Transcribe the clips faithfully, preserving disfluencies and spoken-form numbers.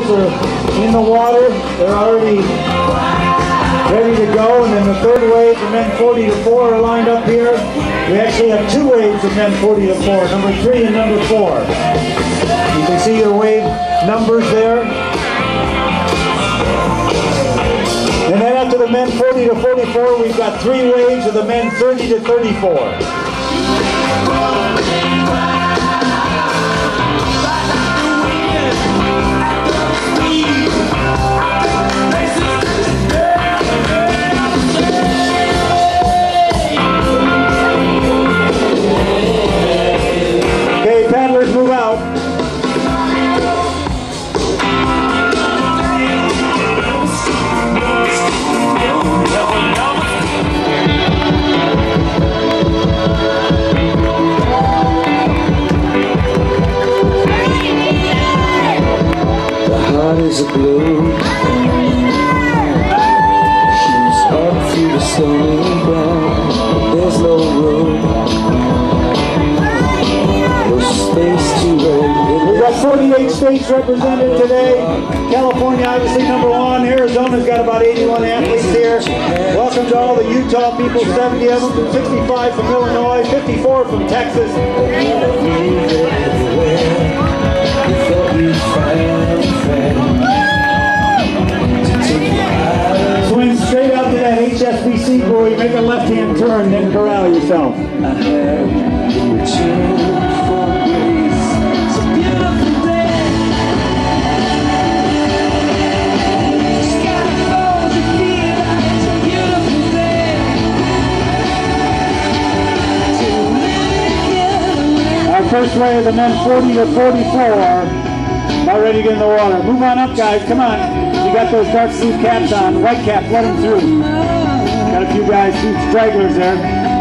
girls are in the water. They're already ready to go. And then the third wave, the men forty to four are lined up here. We actually have two waves of men forty to four, number three and number four. You can see your wave numbers there. And then after the men forty to forty-four, we've got three waves of the men thirty to thirty-four. Okay, paddlers, move out. Is a blue. She's up through the stony ground. There's no room, no space to run. We've got forty-eight states represented today. California obviously number one. Arizona's got about eighty-one athletes here. Welcome to all the Utah people, seventy of them, sixty-five from Illinois, fifty-four from Texas. Swing straight out to that H S B C buoy, make a left-hand turn, then corral yourself. Our first wave of the men forty to forty-four. About ready to get in the water. Move on up, guys. Come on. You got those dark blue caps on. White cap, let them through. Got a few guys, few stragglers there.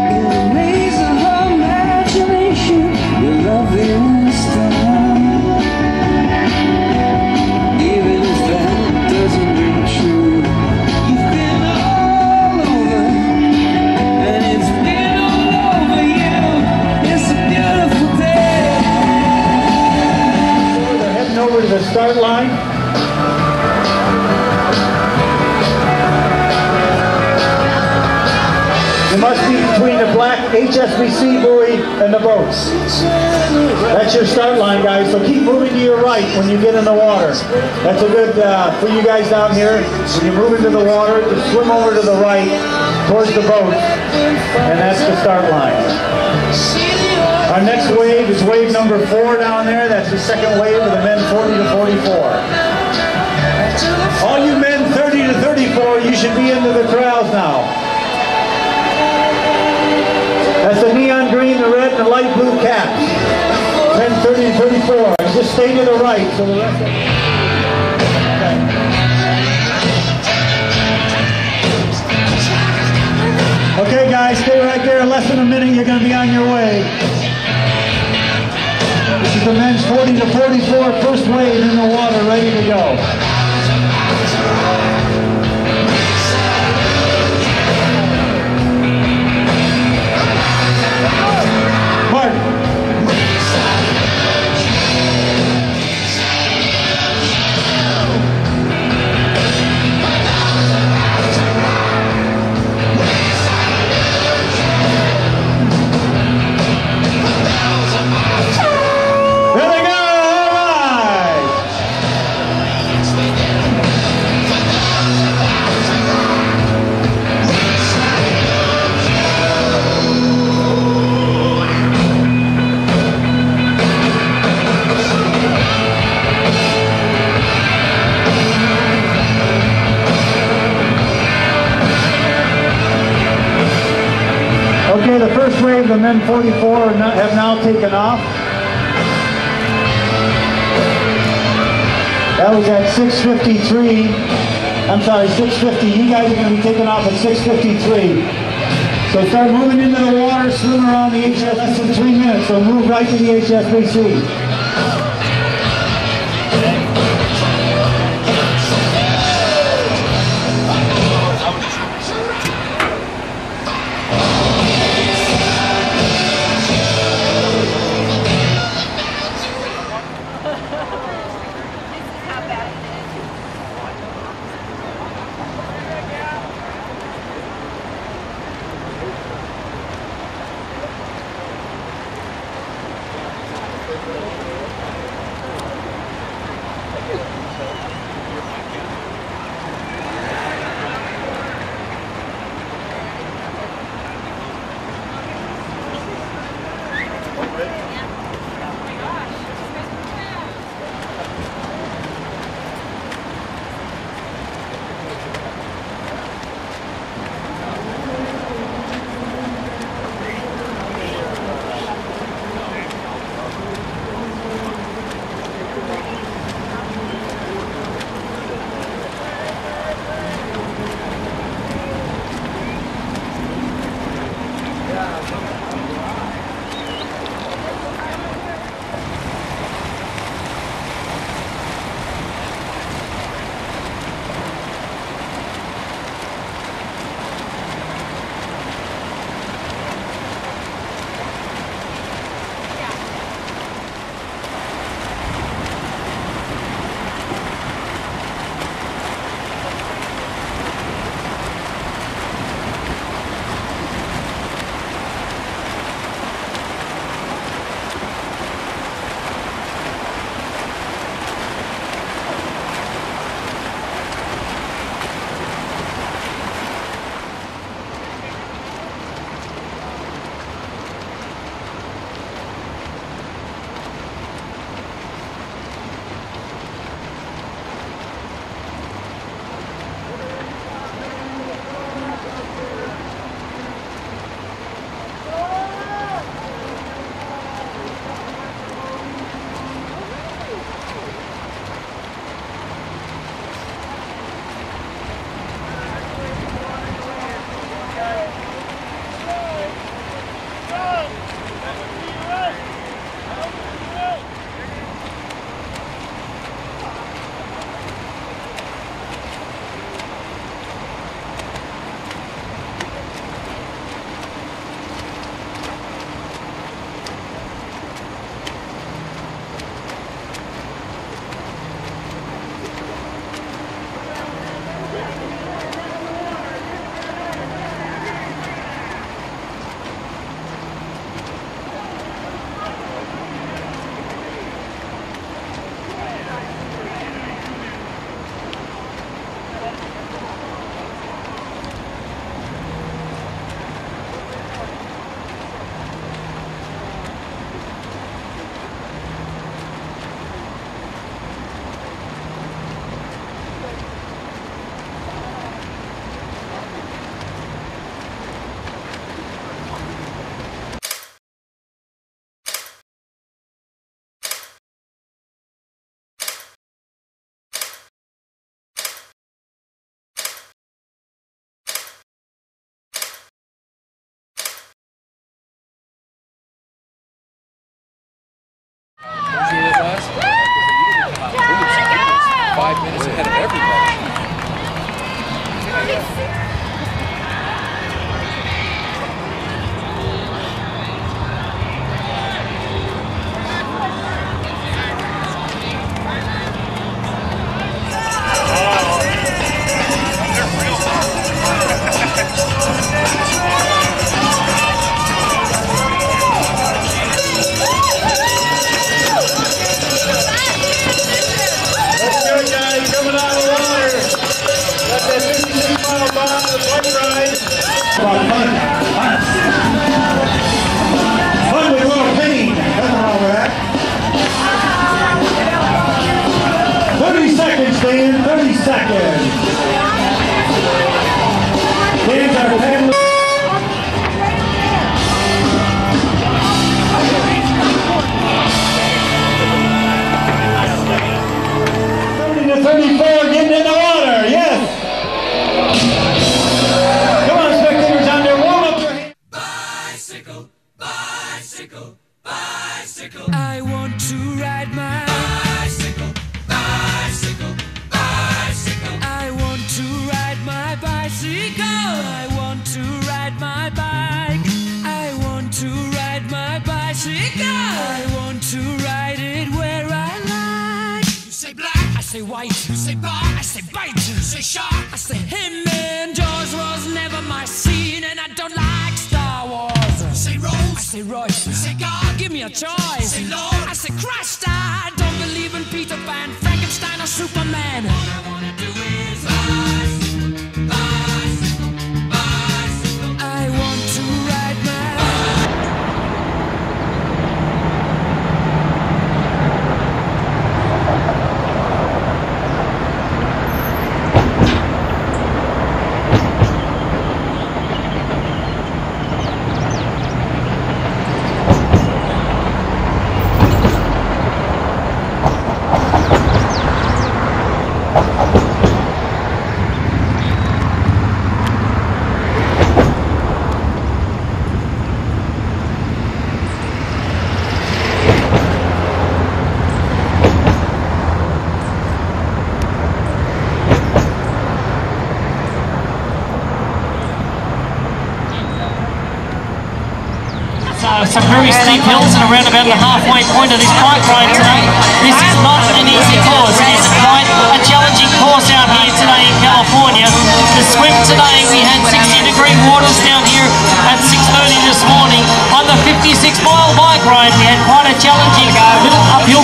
Even if that doesn't ring true, you've been all over, and it's been all over you. It's a beautiful day. They're heading over to the start line. You must be between the black H S B C buoy and the boats. That's your start line, guys, so keep moving to your right when you get in the water. That's a good, uh, for you guys down here, when you move into the water, just swim over to the right towards the boat, and that's the start line. Our next wave is wave number four down there. That's the second wave of the men forty to forty-four. All you men thirty to thirty-four, you should be into the corrals now. That's the neon green, the red, and the light blue caps. Men thirty to thirty-four. Just stay to the right. So the rest of okay. Okay, guys, stay right there. In less than a minute, you're going to be on your way. This is the men's forty to forty-four, first wave in the water, ready to go. Okay, the first wave, the men forty-four are not, have now taken off. That was at six fifty-three. I'm sorry, six fifty. You guys are going to be taking off at six fifty-three. So start moving into the water, swim around the H S B C. Less than three minutes, so move right to the H S B C. How bad it is. Tour de bus. Five minutes ahead of everybody. Fun with a little pain. Nothing wrong with that. thirty seconds, Dan. thirty seconds. Dan's our paddler. thirty to thirty-four, getting in the water. Yes. Come on, spectators out there. Warm up your hands. Bicycle, bicycle, bicycle. I want to ride my bicycle, bicycle, bicycle. I want to ride my bicycle. I want to ride my bike. I want to ride my bicycle. I want to ride it where I like. You say black, I say white. You say bar, I say bite. You say shark, I say him. And Jaws was never my scene, and I don't like Star Wars. You say Rose, I say Royce. You say God, give me a choice. Say Lord, I say Christ. I don't believe in Peter Pan, Frankenstein, or Superman. All I wanna do is bicycle, bicycle, bicycle. I want to ride my Uh, some very steep hills and around about the halfway point of this bike ride today. This is not an easy course. It is quite a challenging course out here today in California. The swim today, we had sixty degree waters down here at six thirty this morning. On the fifty-six mile bike ride, we had quite a challenging little uphill.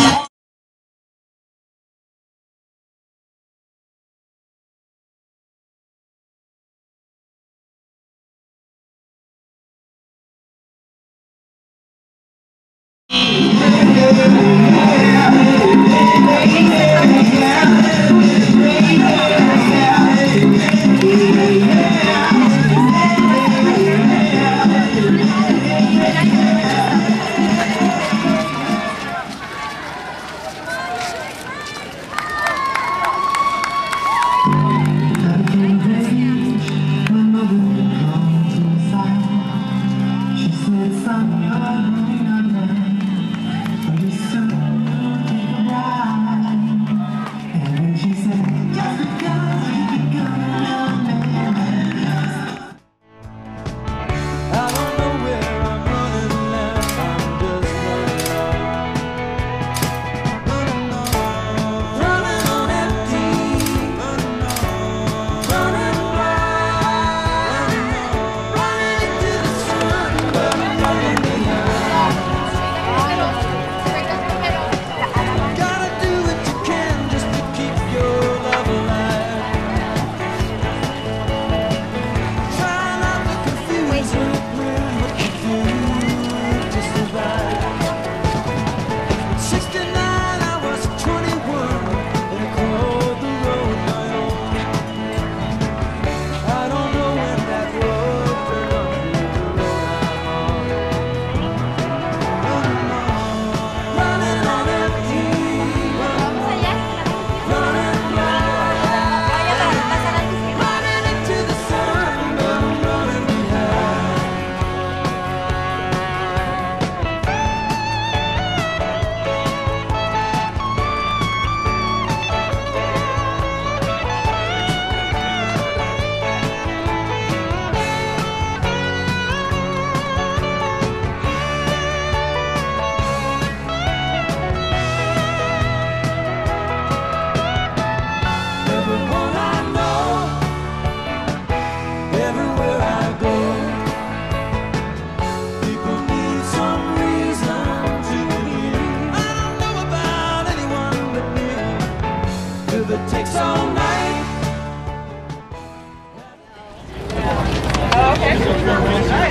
Son, you're going under. Listen to the ride. dance all night. Oh, okay. Nice.